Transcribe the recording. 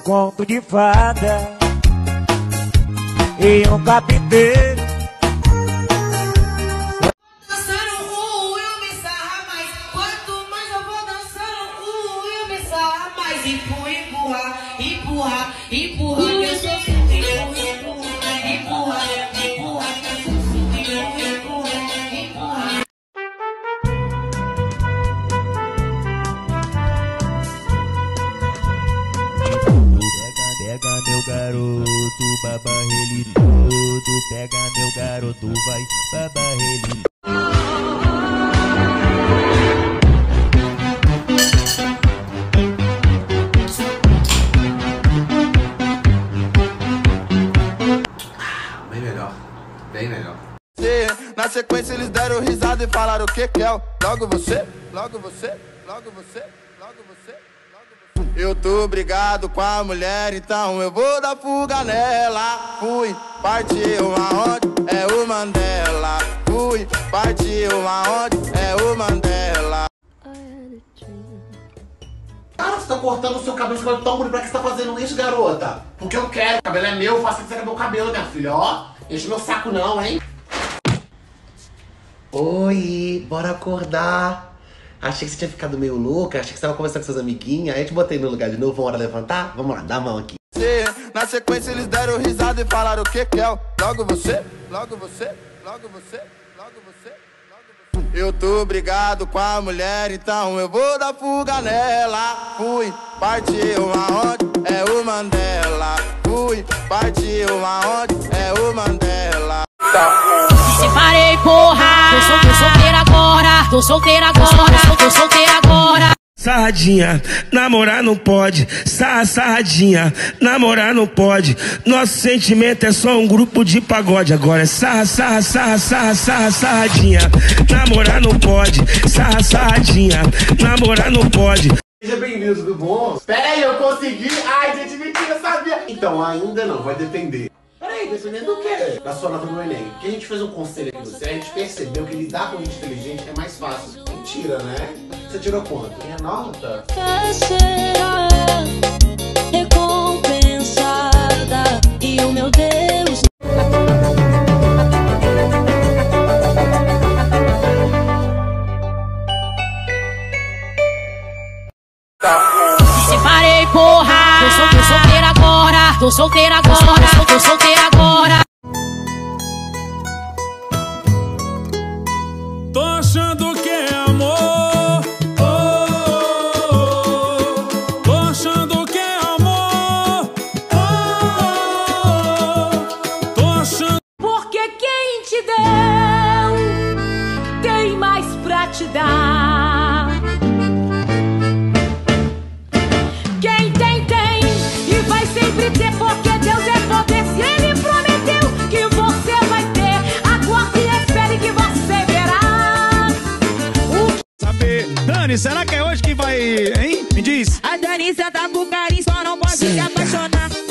conto de fada e um capiteiro. Dançando eu me sarra mais. Quanto mais eu vou dançando eu me sarra mais. Empurra, empurra, empurra, que eu sou surdo. Empurra, empurra, empurra, que eu sou surdo. Empurra, empurra. Pega meu garoto, baba ele todo. Pega meu garoto, vai, baba ele. Bem melhor, bem melhor. Na sequência eles deram risada e falaram o que é? Logo você, logo você, logo você, logo você. Eu tô brigado com a mulher, então eu vou dar fuga nela. Fui, partiu aonde? É o Mandela. Fui, partiu aonde? É o Mandela. Cara, você tá cortando o seu cabelo, esse cabelo tão bonito. Pra que você tá fazendo isso, garota? Porque eu quero, o cabelo é meu, eu faço o que você quer meu cabelo, minha filha, ó. Enche meu saco não, hein? Oi, bora acordar. Achei que você tinha ficado meio louca, achei que você tava conversando com seus amiguinhas. Aí eu te botei no lugar de novo, vamos lá levantar? Vamos lá, dá a mão aqui. Na sequência eles deram risada e falaram o que é? Logo você, logo você, logo você, logo você, logo você. Eu tô brigado com a mulher, então eu vou dar fuga nela. Fui, partiu aonde? É o Mandela. Fui, partiu aonde? É o Mandela. Me separei, porra. Tô solteira agora. Tô solteira agora. Tô solteira agora. Sarradinha, namorar não pode. Sarradinha, namorar não pode. Nosso sentimento é só um grupo de pagode. Agora é sarradinha, namorar não pode. Sarradinha, namorar não pode. Seja bem-vindo, tudo bom? Pera aí, eu consegui. Ai, gente, mentira, eu sabia. Então, ainda não, vai depender. Peraí, dependendo do quê? Da sua nota do Enem. Porque a gente fez um conselho aqui no você, a gente percebeu que lidar com gente inteligente é mais fácil. Mentira, né? Você tirou quanto? Minha nota? Será recompensada e o meu Deus. Me separei, porra. Tô solteira agora. Tô solteira agora. Tô solteira agora. Tô achando que é amor. Tô achando que é amor. Tô achando. Porque quem te deu tem mais pra te dar. Quem tem, e vai sempre ter, porque Deus é poder. Se Ele prometeu que você vai ter, aguarde e espere que você verá. Saber, Dani, será que é hoje que vai, hein? Me diz. A Dani senta com carinho, só não pode se apaixonar.